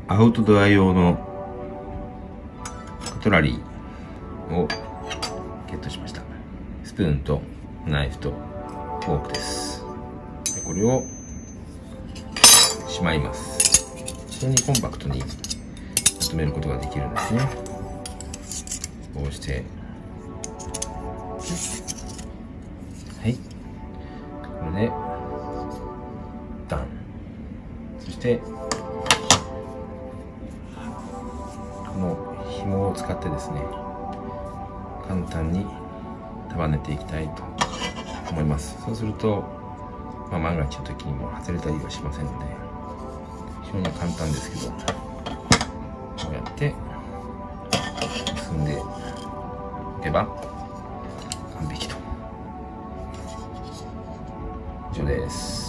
アウトドア用のカトラリーをゲットしました。スプーンとナイフとフォークです。でこれをしまいます。非常にコンパクトにまとめることができるんですね。こうしてはい、これでダン。そしてこの紐を使ってですね、簡単に束ねていきたいと思います。そうすると、万が一の時にも外れたりはしませんので、非常に簡単ですけど、こうやって結んでおけば完璧と。以上です。